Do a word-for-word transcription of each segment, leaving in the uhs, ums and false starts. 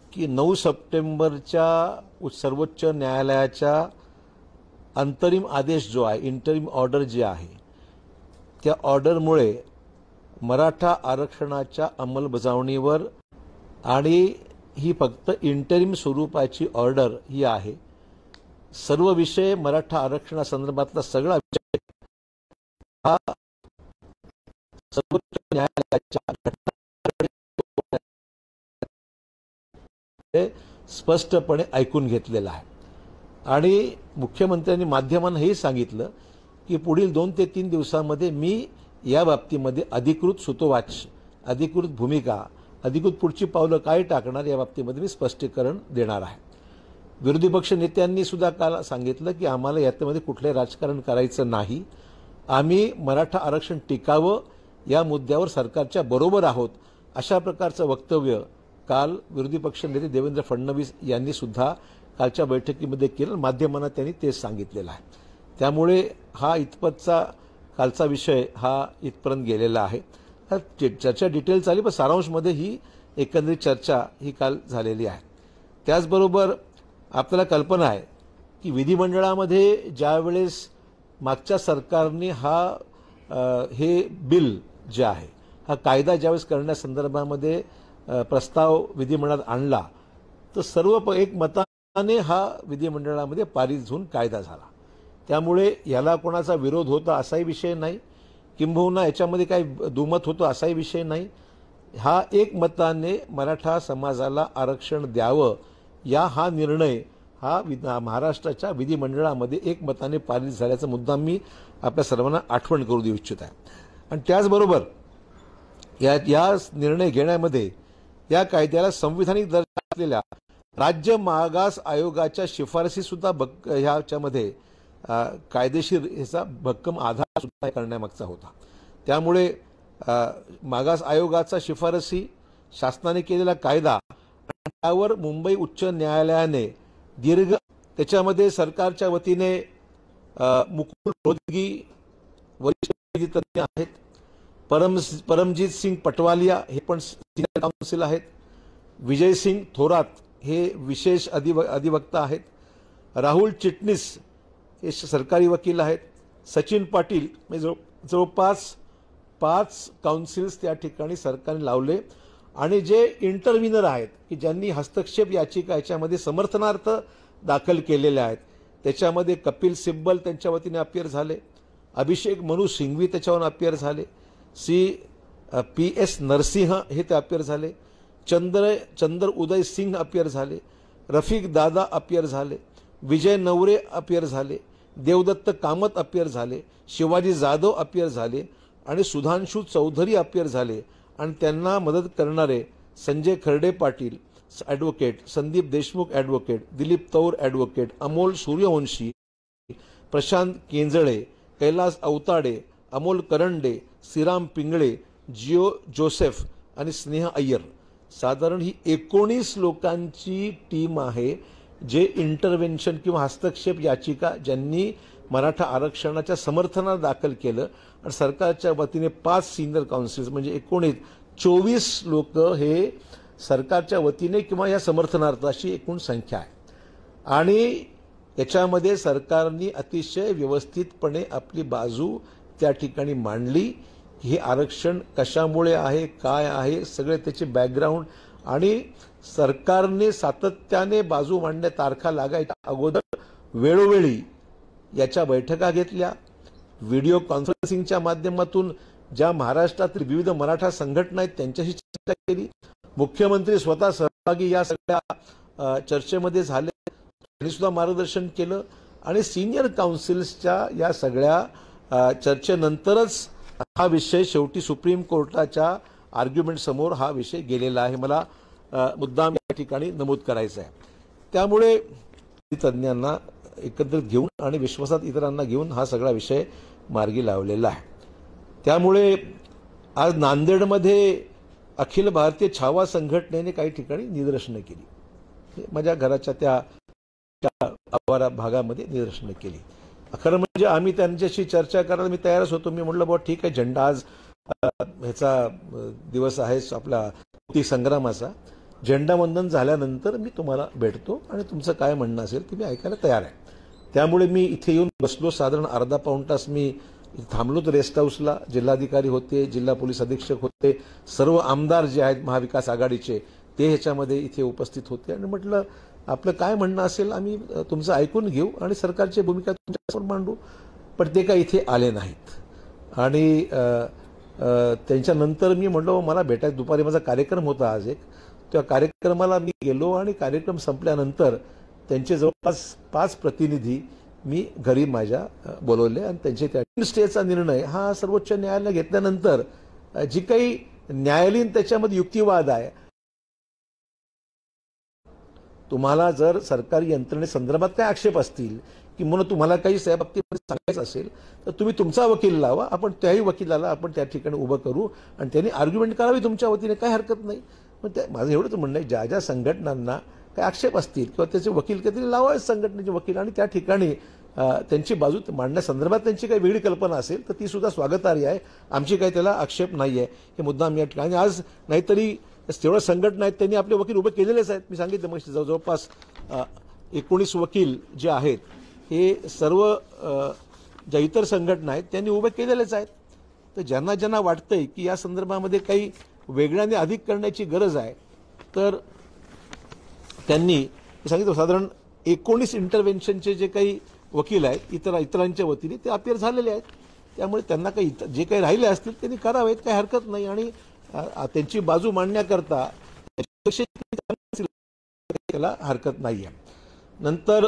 की नऊ सप्टेंबरच्या सर्वोच्च न्यायालयाच्या अंतरिम आदेश जो आहे, इंटरिम ऑर्डर जी आहे, त्या ऑर्डरमुळे मराठा आरक्षणाच्या अंमलबजावणीवर, आणि ही फक्त इंटरिम स्वरूपाची ऑर्डर ही आहे, सर्व विषय मराठा आरक्षणासंदर्भातला सगळा विषय हा सर्वोच्च न्यायालयाच्या घटना स्पष्टपणे ऐकून घेतलेला आहे। आणि मुख्यमंत्र्यांनी माध्यमांना हे सांगितलं की पुढील दोन ते तीन दिवसांमध्ये मी या बाबतीमध्ये अधिकृत सूतोवाच, अधिकृत भूमिका, अधिकृत पुढची पावलं काय टाकणार या बाबतीमध्ये मी स्पष्टीकरण देणार आहे। विरोधी पक्ष नेत्यांनी सुद्धा काल सांगितलं की आम्हाला यामध्ये कुठले राजकारण करायचं नाही, आम्ही मराठा आरक्षण टिकावं या मुद्द्यावर सरकारच्या बरोबर आहोत, अशा प्रकारचं वक्तव्य काल विरोधी पक्ष नेते देवेंद्र फडणवीस यांनी सुद्धा कालच्या बैठकीमध्ये केलं। माध्यमांना त्यांनी तेच सांगितलेलं आहे। त्यामुळे हा इतपतचा कालचा विषय हा इथपर्यंत गेलेला आहे। चर्चा डिटेल चालली, पण सारांशमध्ये ही एकंदरीत चर्चा ही काल झालेली आहे। त्याचबरोबर आपल्याला कल्पना आहे की विधिमंडळामध्ये ज्यावेळेस मागच्या सरकारने हा हे बिल जे आहे, हा कायदा ज्यावेळेस करण्यासंदर्भामध्ये प्रस्ताव विधिमंडळात आणला तर सर्व एक मताने हा विधिमंडळामध्ये पारित होऊन कायदा झाला। त्यामुळे याला कोणाचा विरोध होता असाही विषय नाही, किंबहुना याच्यामध्ये काही दुमत होतं असाही विषय नाही। हा एक मताने मराठा समाजाला आरक्षण द्यावं या हा निर्णय हा महाराष्ट्राच्या विधिमंडळामध्ये एक मताने पारित झाल्याचा मुद्दा मी आपल्या सर्वांना आठवण करू देऊ इच्छित आहे। आणि त्याचबरोबर या या निर्णय घेण्यामध्ये या कायद्याला संविधानिक दर्जा असलेल्या राज्य मागास आयोगाच्या शिफारसी सुद्धा ह्याच्यामध्ये कायदेशीर याचा भक्कम आधार सुद्धा करण्यामागचा होता। त्यामुळे मागास आयोगाचा शिफारसी, शासनाने केलेला कायदा, त्यावर मुंबई उच्च न्यायालयाने दीर्घ, त्याच्यामध्ये सरकारच्या वतीने मुकुल रोहतगी वरिष्ठ तज्ञ आहेत, परम परमजीत सिंग पटवालिया हे पण सिनियर काउन्सिल आहेत, विजय सिंग थोरात हे विशेष अधिव अधिवक्ता आहेत, राहुल चिटणीस हे सरकारी वकील आहेत, सचिन पाटील म्हणजे जवळपास पाच काउन्सिल्स त्या ठिकाणी सरकारने लावले। आणि जे इंटरव्हिनर आहेत की ज्यांनी हस्तक्षेप याचिका याच्यामध्ये समर्थनार्थ दाखल केलेल्या आहेत, त्याच्यामध्ये कपिल सिब्बल त्यांच्या वतीने अपियर झाले, अभिषेक मनु सिंघवी त्याच्यावर अपियर झाले, सी पी एस नरसिंह हे ते अपियर झाले, चंद्र चंद्र उदय सिंह अपियर झाले, रफिक दादा अपियर झाले, विजय नवरे अपियर झाले, देवदत्त कामत अपियर झाले, शिवाजी जाधव अपियर झाले आणि सुधांशु चौधरी अपियर झाले। आणि त्यांना मदत करणारे Sanjay Kharde Patil advocate, Sandeep Deshmukh advocate, Dilip Taur advocate, Amol Suryavanshi, Prashant Kenjale, Kailas Awatade, Amol Karande, Shriram Pingale, Jio Joseph आणि स्नेहा अय्यर, साधारण ही एकोणीस लोकांची टीम आहे जे इंटरव्हेन्शन किंवा हस्तक्षेप याचिका ज्यांनी मराठा आरक्षणाच्या समर्थनात दाखल केलं। आणि सरकारच्या वतीने पाच सिनियर काउन्सिल्स म्हणजे एकोणीस चोवीस लोक हे सरकारच्या वतीने किंवा या समर्थनार्थ अशी एकूण संख्या आहे। आणि याच्यामध्ये सरकारने अतिशय व्यवस्थितपणे आपली बाजू त्या ठिकाणी मांडली, हे आरक्षण कशामुळे आहे, काय आहे, सगळे त्याचे बॅकग्राऊंड, आणि सरकारने सातत्याने बाजू मांडण्या तारखा लागायच्या अगोदर वेळोवेळी याच्या बैठका घेतल्या, व्हिडिओ कॉन्फरन्सिंगच्या माध्यमातून ज्या महाराष्ट्रातील विविध मराठा संघटना आहेत त्यांच्याशी चर्चा केली, मुख्यमंत्री स्वतः सहभागी या सगळ्या चर्चेमध्ये झाले, त्यांनी सुद्धा मार्गदर्शन केलं। आणि सिनियर काउन्सिल्सच्या या सगळ्या चर्चेनंतरच हा विषय शेवटी सुप्रीम कोर्टाच्या आर्ग्युमेंट समोर हा विषय गेलेला आहे, मला मुद्दाम या ठिकाणी नमूद करायचं आहे। त्यामुळे तज्ञांना एकत्रित घेऊन आणि विश्वासात इतरांना घेऊन हा सगळा विषय मार्गी लावलेला आहे। त्यामुळे आज नांदेडमध्ये अखिल भारतीय छावा संघटनेने काही ठिकाणी निदर्शनं केली, माझ्या घराच्या त्या आवारा भागामध्ये निदर्शनं केली। खरं म्हणजे आम्ही त्यांच्याशी चर्चा करायला मी तयारच होतो। मी म्हटलं बाबा ठीक आहे, झेंडा आज ह्याचा दिवस आहे आपला मुक्ती संग्रामाचा, झेंडावंदन झाल्यानंतर मी तुम्हाला भेटतो आणि तुमचं काय म्हणणं असेल ते मी ऐकायला तयार आहे. त्यामुळे मी इथे येऊन बसलो. साधारण अर्धा पाऊण तास मी थांबलो तर रेस्ट हाऊसला. जिल्हाधिकारी होते, जिल्हा पोलीस अधीक्षक होते, सर्व आमदार जे आहेत महाविकास आघाडीचे ते ह्याच्यामध्ये इथे उपस्थित होते. आणि म्हटलं आपलं काय म्हणणं असेल आम्ही तुमचं ऐकून घेऊ आणि सरकारची भूमिका तुमच्यासमोर मांडू. पण ते काय इथे आले नाहीत. आणि त्यांच्यानंतर मी म्हटलं मला भेटायचं. दुपारी माझा कार्यक्रम होता आज एक. त्या कार्यक्रमाला मी गेलो आणि कार्यक्रम संपल्यानंतर त्यांचे जवळपास पाच प्रतिनिधी मी घरी माझ्या बोलवले आणि त्यांचे त्या स्टेचा निर्णय हा सर्वोच्च न्यायालय घेतल्यानंतर जी काही न्यायालयीन त्याच्यामध्ये युक्तिवाद आहे, तुम्हाला जर सरकारी यंत्रणेसंदर्भात काही आक्षेप असतील की म्हणून तुम्हाला काही या बाबतीमध्ये सांगायचं असेल तर तुम्ही तुमचा वकील लावा. आपण त्याही वकिलाला आपण त्या ठिकाणी उभं करू आणि त्यांनी आर्ग्युमेंट करावी तुमच्या वतीने, काही हरकत नाही. पण त्या माझं एवढंच म्हणणं आहे ज्या ज्या संघटनांना काही आक्षेप असतील किंवा त्याचे वकील काहीतरी लावावे ठिकाणी वकील आणि त्या ठिकाणी त्यांची बाजू मांडण्यासंदर्भात त्यांची काही वेगळी कल्पना असेल तर ती सुद्धा स्वागतार्ह आहे. आमची काही त्याला आक्षेप नाही आहे. हे मुद्दाम या ठिकाणी आज नाहीतरी तेवढ्या संघटना आहेत त्यांनी आपले वकील उभे केलेलेच आहेत. मी सांगितलं मग जवळपास एकोणीस वकील जे आहेत हे सर्व ज्या इतर संघटना आहेत त्यांनी उभे केलेलेच आहेत. तर ज्यांना ज्यांना वाटतंय की या संदर्भामध्ये काही वेगळ्याने अधिक करण्याची गरज आहे तर त्यांनी सांगितलं साधारण एकोणीस इंटरव्हेन्शनचे जे काही वकील आहेत इतर इतरांच्या वतीने ते अपिअर झालेले आहेत. त्यामुळे त्यांना काही जे काही राहिले असतील त्यांनी करावेत, काही हरकत नाही. आणि त्यांची बाजू मांडण्याकरता त्याला हरकत नाही आहे. नंतर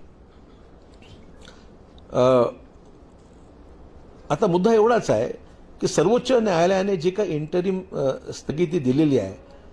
आता मुद्दा एवढाच आहे की सर्वोच्च न्यायालयाने जी काही इंटरिम स्थगिती दिलेली आहे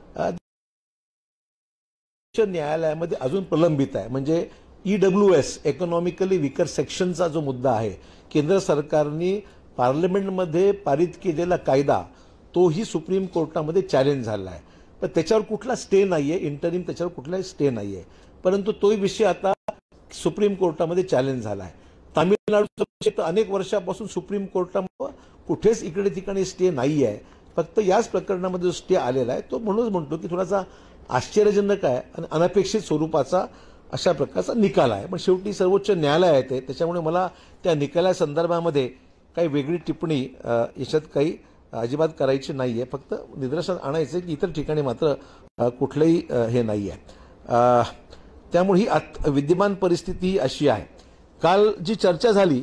न्यायालयामध्ये अजून प्रलंबित आहे. म्हणजे ईडब्ल्यू एस इकॉनॉमिकली विकर सेक्शनचा जो मुद्दा आहे, केंद्र सरकारने पार्लमेंटमध्ये पारित केलेला कायदा तोही सुप्रीम कोर्टामध्ये चॅलेंज झाला आहे. पण त्याच्यावर कुठला स्टे नाही आहे, इंटरिम त्याच्यावर कुठलाही स्टे नाही आहे. परंतु तोही विषय आता सुप्रीम कोर्टामध्ये चॅलेंज झाला आहे. तामिळनाडूचं अनेक वर्षापासून सुप्रीम कोर्टामध्ये कुठेच इकडे ठिकाणी स्टे नाही आहे. फक्त याच प्रकरणामध्ये जो स्टे आलेला आहे तो म्हणूनच म्हणतो की थोडासा आश्चर्यजनक आहे आणि अनपेक्षित स्वरूपाचा अशा प्रकारचा निकाल आहे. पण शेवटी सर्वोच्च न्यायालय आहे ते, त्याच्यामुळे मला त्या निकालासंदर्भामध्ये काही वेगळी टिप्पणी याच्यात काही अजिबात करायची नाही आहे. फक्त निदर्शनास आणायचं की इतर ठिकाणी मात्र कुठलंही हे नाही आहे. त्यामुळे ही विद्यमान परिस्थिती अशी आहे. काल जी चर्चा झाली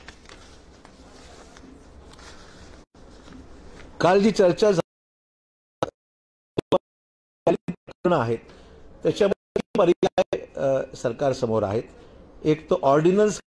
काल जी चर्चा आहेत त्याच्यामध्ये पर्याय सरकार समोर आहेत. एक तर ऑर्डिनन्स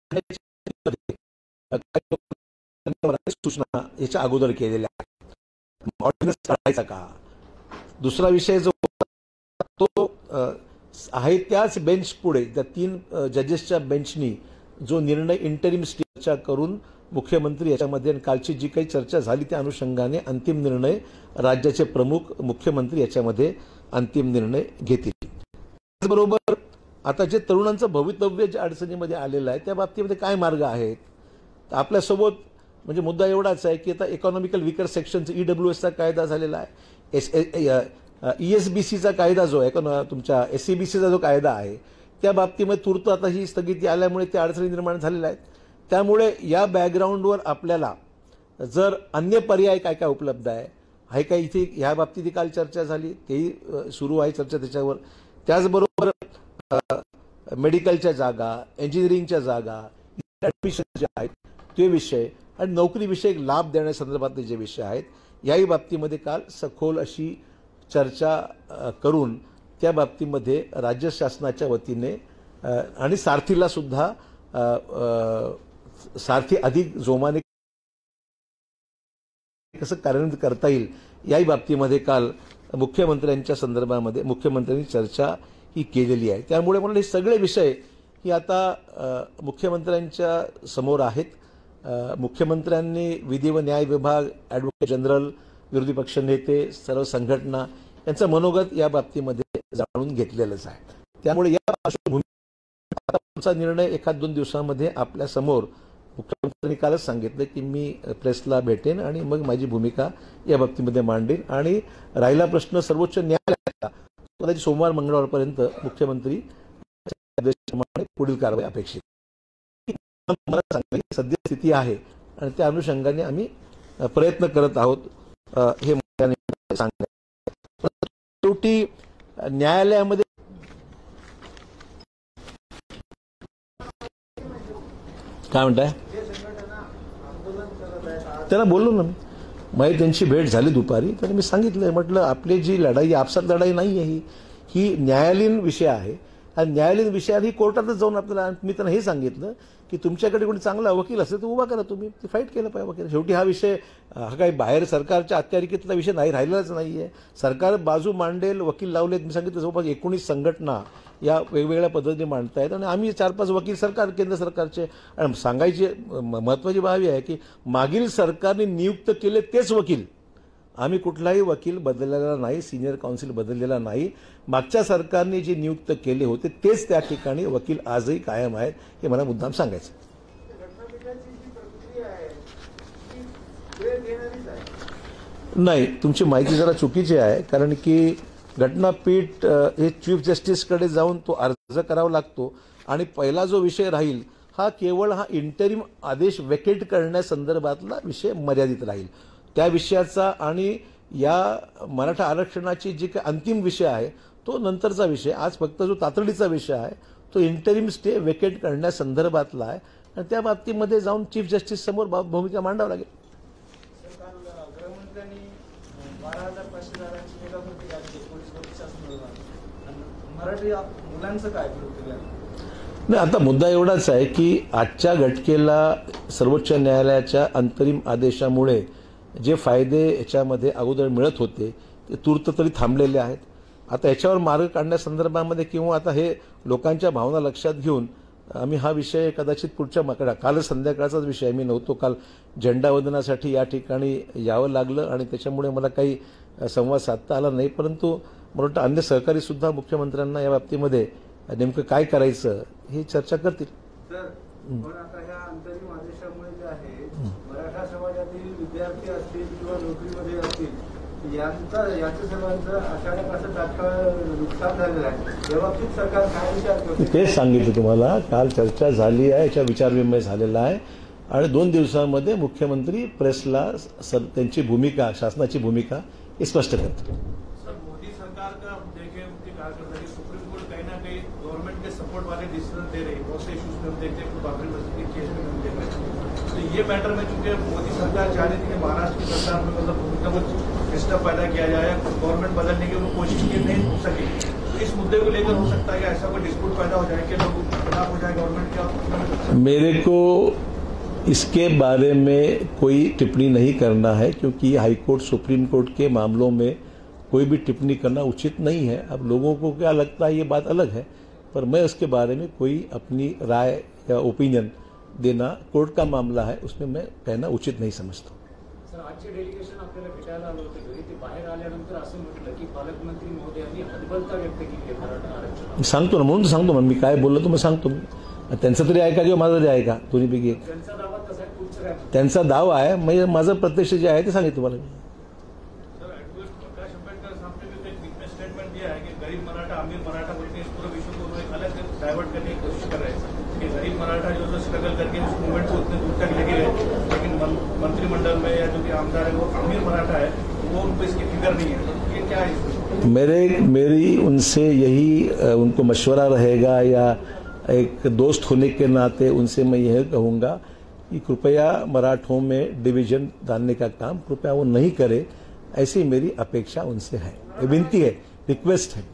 सूचना याच्या अगोदर केलेल्या ऑर्डिनन्स काढायचा का. दुसरा विषय जो तो आहे त्याच बेंच पुढे त्या तीन जजेसच्या बेंचनी जो निर्णय इंटरिम स्टेच्या करून मुख्यमंत्री याच्यामध्ये कालची जी काही चर्चा झाली त्या अनुषंगाने अंतिम निर्णय राज्याचे प्रमुख मुख्यमंत्री याच्यामध्ये अंतिम निर्णय घेतील. त्याचबरोबर आता जे तरुणांचं भवितव्य ज्या अडचणीमध्ये आलेलं आहे त्या बाबतीमध्ये काय मार्ग आहेत. आपल्यासोबत म्हणजे मुद्दा एवढाच आहे की आता इकॉनॉमिकल विकर सेक्शनचा ईडब्ल्यू एसचा कायदा झालेला आहे. एस ईएसबीसीचा कायदा जो आहे तुमच्या एससीबीसीचा जो कायदा आहे त्या बाबतीमध्ये तूर्त आता ही स्थगिती आल्यामुळे त्या अडचणी निर्माण झालेल्या आहेत. त्यामुळे या बॅकग्राऊंडवर आपल्याला जर अन्य पर्याय काय काय उपलब्ध आहे आहे काय इथे ह्या बाबतीत काल चर्चा झाली तेही सुरू आहे चर्चा त्याच्यावर. त्याचबरोबर मेडिकलच्या जागा, इंजिनिअरिंगच्या जागा, ॲडमिशन जे आहेत ते विषय आणि नोकरीविषयक लाभ देण्यासंदर्भातले जे विषय आहेत याही बाबतीमध्ये काल सखोल अशी चर्चा करून त्या बाबतीमध्ये राज्य शासनाच्या वतीने आणि सारथीला सुद्धा सारथी अधिक जोमाने कसं कार्यान्वित करता येईल याही बाबतीमध्ये काल मुख्यमंत्र्यांच्या संदर्भामध्ये मुख्यमंत्र्यांनी चर्चा ही केलेली आहे. त्यामुळे मला हे सगळे विषय ही आता मुख्यमंत्र्यांच्या समोर आहेत. मुख्यमंत्र्यांनी विधी व न्याय विभाग, ॲडव्होकेट जनरल, विरोधी पक्ष नेते, सर्व संघटना यांचं मनोगत या बाबतीमध्ये जाणून घेतलेलंच आहे. त्यामुळे या पार्श्वभूमीवर आमचा निर्णय एखाद दोन दिवसामध्ये आपल्या समोर मुख्यमंत्र्यांनी कालच सांगितलं की मी प्रेसला भेटेन आणि मग माझी भूमिका या बाबतीमध्ये मांडेन. आणि राहिला प्रश्न सर्वोच्च न्यायालयाचा कदाचित सोमवार मंगळवारपर्यंत मुख्यमंत्री आदेशाप्रमाणे पुढील कारवाई अपेक्षित. मला सांगायची सध्या स्थिती आहे आणि त्या अनुषंगाने आम्ही प्रयत्न करत आहोत हे सांगायचं. शेवटी न्यायालयामध्ये काय म्हणताय त्यांना बोललो ना मी. माझी त्यांची भेट झाली दुपारी. तर मी सांगितलं, म्हटलं आपली जी लढाई आपसात लढाई नाही आहे, ही ही न्यायालयीन विषय आहे आणि न्यायालयीन विषयात ही कोर्टातच जाऊन आपल्याला. मी त्यांना हे सांगितलं की तुमच्याकडे कोणी चांगला वकील असेल तर उभा करा, तुम्ही ती फाईट केलं पाहिजे वकील. शेवटी हा विषय हा काही बाहेर सरकारच्या अत्यारिकेतला विषय नाही, राहिलेलाच नाही आहे. सरकार बाजू मांडेल, वकील लावलेत. मी सांगितलं जवळपास एकोणीस संघटना या वेगवेगळ्या पद्धतीने मांडतायत आणि आम्ही चार पाच वकील सरकार केंद्र सरकारचे. आणि सांगायची महत्त्वाची बाब आहे की मागील सरकारने नियुक्त केले तेच वकील. आम्ही कुठलाही वकील बदललेला नाही, सिनियर काउन्सिल बदललेला नाही. मागच्या सरकारने जे नियुक्त केले होते तेच त्या ठिकाणी वकील आजही कायम आहेत, हे मला मुद्दाम सांगायचं. नाही, तुमची माहिती जरा चुकीची आहे. कारण की घटनापीठ हे चीफ जस्टिसकडे जाऊन तो अर्ज करावा लागतो आणि पहिला जो विषय राहील हा केवळ हा इंटरिम आदेश वेकेट करण्यासंदर्भातला विषय मर्यादित राहील. त्या विषयाचा आणि या मराठा आरक्षणाची जी काही अंतिम विषय आहे तो नंतरचा विषय. आज फक्त जो तातडीचा विषय आहे तो इंटरिम स्टे वेकेट करण्यासंदर्भातला आहे आणि त्या बाबतीमध्ये जाऊन चीफ जस्टिस समोर भूमिका मांडावी लागेल. नाही, आता मुद्दा एवढाच आहे की आजच्या घटकेला सर्वोच्च न्यायालयाच्या अंतरिम आदेशामुळे जे फायदे याच्यामध्ये अगोदर मिळत होते ते तूर्त तरी थांबलेले आहेत. आता याच्यावर मार्ग काढण्यासंदर्भामध्ये किंवा आता हे लोकांच्या भावना लक्षात घेऊन आम्ही हा विषय कदाचित पुढच्या माकडा काल संध्याकाळचाच विषय मी नव्हतो, काल झेंडावंदनासाठी या ठिकाणी यावं लागलं आणि त्याच्यामुळे मला काही संवाद साधता आला नाही. परंतु मला वाटतं अन्य सहकारी सुद्धा मुख्यमंत्र्यांना या बाबतीमध्ये नेमकं काय करायचं हे चर्चा करतील. पण आता ह्या अंतरिम आदेशामुळे जे आहे मराठा समाजातील विद्यार्थी असतील किंवा नोकरीमध्ये असतील यांचा याच्या सर्वांचं अचानक असं तात्काळ नुकसान झालेलं आहे. या बाबतीत सरकार काय विचार करते तेच सांगितलं तुम्हाला. काल चर्चा झाली आहे, याच्या विचारविनिमय झालेला आहे आणि दोन दिवसांमध्ये मुख्यमंत्री प्रेसला त्यांची भूमिका, शासनाची भूमिका हे स्पष्ट करतील. मोदी सरकार का देखें उनके कार्यकर्ता सुप्रीम कोर्ट कहीं ना कहीं गवर्नमेंट के सपोर्ट वाले डिसीजन दे रही है. बहुत से इश्यूज में हम देखते हैं, बाबरी मस्जिद के केस में हम देख रहे हैं. तो ये मैटर में चूंकि मोदी सरकार चाह रही थी कि महाराष्ट्र की सरकार में मतलब उनका कुछ डिस्टर्ब पैदा किया जाए, गवर्नमेंट बदलने की वो कोशिश की नहीं हो सकी. तो इस मुद्दे को लेकर हो सकता है कि ऐसा कोई डिस्प्यूट पैदा हो जाए कि लोग खिलाफ हो जाए गवर्नमेंट का. मेरे को इसके बारे में कोई टिप्पणी नहीं करना है क्योंकि हाईकोर्ट सुप्रीम कोर्ट के मामलों में कोई भी टिप्पणी करना उचित नहीं है. अब लोगों को क्या लगता है ये बात अलग है, पर मैं उसके बारे में कोई अपनी राय या ओपिनियन देना, कोर्ट का मामला है उसमें मैं कहना उचित नहीं समझता. सर, आजचे डेलिगेशन आपल्याला भेटायला आलं होतं घरी, ते बाहेर आल्यानंतर असं म्हटलं की पालकमंत्री महोदयांनी हतबलता व्यक्त केली आहे मराठा आरक्षण. सांगतो ना, म्हणून सांगतो ना मी काय बोललो तो मी सांगतो. त्यांचं तरी ऐका किंवा माझं तरी ऐका, दोन्हीपैकी एक. त्यांचा दावा तसा आहे, पुढचं काय त्यांचा दावा आहे, म्हणजे माझं प्रत्यक्ष जे आहे ते सांगितलं तुम्हाला मी. स्टेटमेंट दिया है कि गरीब मराठा अमीर मराठा बोल के इस पूरे विषय को एक अलग डाइवर्ट करने की कोशिश कर रहे हैं कि गरीब मराठा जो जो स्ट्रगल करके इस मूवमेंट को उतने दूर तक लेके गए, लेकिन मंत्रिमंडल में या जो भी आमदार है वो अमीर मराठा है, वो उनको इसकी फिक्र नहीं है. तो ये क्या है? मेरे मेरी उनसे यही उनको मशवरा रहेगा या एक दोस्त होने के नाते उनसे मैं यह कहूँगा कि कृपया मराठों में डिवीजन डालने का काम कृपया वो नहीं करे, ऐसी मेरी अपेक्षा उनसे है, विनती है, रिक्वेस्ट है.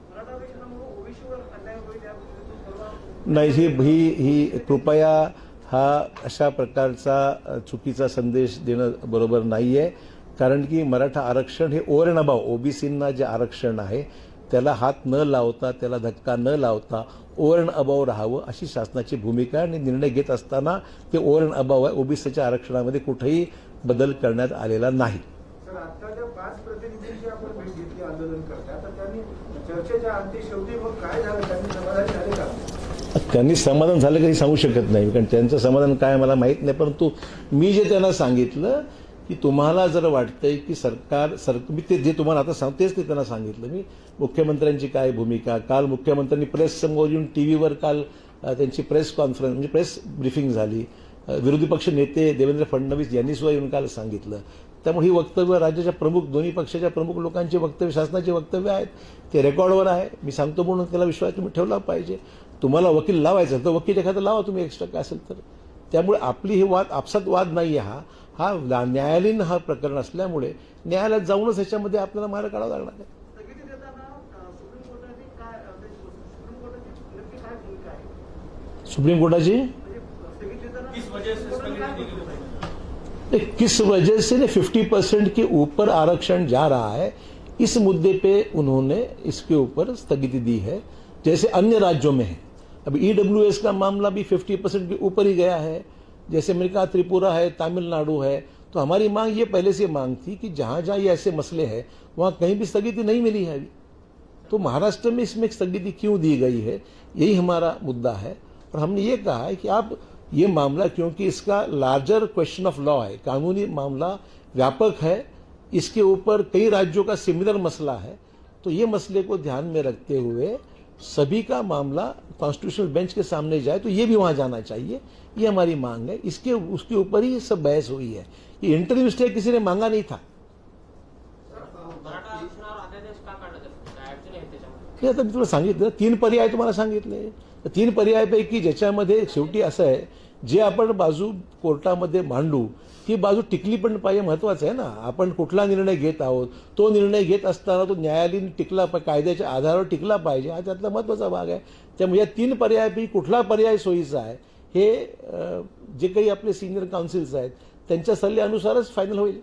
नाही, ही ही ही कृपया हा अशा प्रकारचा चुकीचा संदेश देणं बरोबर नाही आहे. कारण की मराठा आरक्षण हे ओव्हर अँड अबाव ओबीसींना जे आरक्षण आहे त्याला हात न लावता, त्याला धक्का न लावता ओव्हर अँड अबाव राहावं अशी शासनाची भूमिका आणि निर्णय घेत असताना ते ओव्हर अँड अबाव आहे. ओबीसीच्या आरक्षणामध्ये कुठेही बदल करण्यात आलेला नाही. आत्ताच्या पाच प्रतिनिधींची आपण भेट घेतली आंदोलन करता, तर त्यांनी चर्चेच्या अंती शेवटी मग काय झालं, त्यांनी समाधान झाले का? त्यांनी समाधान झालं काही सांगू शकत नाही, कारण त्यांचं समाधान काय मला माहीत नाही. परंतु मी जे त्यांना सांगितलं की तुम्हाला जर वाटतंय की सरकार सर मी ते जे तुम्हाला आता सांगतेच ते त्यांना सांगितलं मी मुख्यमंत्र्यांची काय भूमिका. काल मुख्यमंत्र्यांनी प्रेस समोर येऊन टीव्हीवर काल त्यांची प्रेस कॉन्फरन्स म्हणजे प्रेस ब्रीफिंग झाली. विरोधी पक्ष नेते देवेंद्र फडणवीस यांनी सुद्धा येऊन काल सांगितलं. त्यामुळे ही वक्तव्य राज्याच्या प्रमुख दोन्ही पक्षाच्या प्रमुख लोकांची वक्तव्य शासनाची वक्तव्य आहेत. ते रेकॉर्डवर आहे. मी सांगतो म्हणून त्याला विश्वास तुम्ही ठेवला पाहिजे. तुम्हाला वकील लावायचा तर वकील एखादा लावा तुम्ही एक्स्ट्रा काय असेल तर. त्यामुळे आपली हे वाद आपसात वाद नाही हा हा न्यायालयीन हा प्रकरण असल्यामुळे न्यायालयात जाऊनच ह्याच्यामध्ये आपल्याला मार्ग काढावा लागणार आहे. सुप्रीम कोर्टाची किस वजह से फिफ्टी परसेंट के ऊपर आरक्षण जा रहा है इस मुद्दे पे उन्होंने इसके ऊपर स्थगिति दी है जैसे अन्य राज्यों में है. अब ईडब्ल्यूएस का मामला भी फिफ्टी परसेंट के ऊपर ही गया है. जैसे मैंने कहा त्रिपुरा है तमिलनाडु है. तो हमारी मांग ये पहले से मांग थी कि जहां जहां ये ऐसे मसले हैं वहां कहीं भी स्थगिति नहीं मिली है अभी. तो महाराष्ट्र में इसमें स्थगिति क्यों दी गई है यही हमारा मुद्दा है. और हमने ये कहा है कि आप ये मामला क्योंकि इसका लार्जर क्वेश्चन ऑफ लॉ है कानूनी मामला व्यापक है इसके ऊपर कई राज्यों का सिमिलर मसला है. तो ये मसले को ध्यान में रखते हुए सभी का मामला कॉन्स्टिट्यूशनल बेंच के सामने जाए तो ये भी वहां जाना चाहिए. ये हमारी मांग है. इसके उसके ऊपर ही सब बहस हुई है. ये इंटरव्यू स्टे किसी ने मांगा नहीं था. आता मी तुला सांगितलं तीन पर्याय तुम्हाला सांगितले. तीन पर्यायापैकी ज्याच्यामध्ये शेवटी असं आहे जे आपण बाजू कोर्टामध्ये मांडू ही बाजू टिकली पण पाहिजे महत्वाचं आहे ना. आपण कुठला निर्णय घेत आहोत तो निर्णय घेत असताना तो न्यायालयीन टिकला कायद्याच्या आधारावर टिकला पाहिजे हा त्यातला महत्वाचा भाग आहे. त्यामुळे या तीन पर्यायापैकी कुठला पर्याय सोयीचा आहे हे जे काही आपले सिनियर काउन्सिल्स आहेत त्यांच्या सल्ल्यानुसारच फायनल होईल.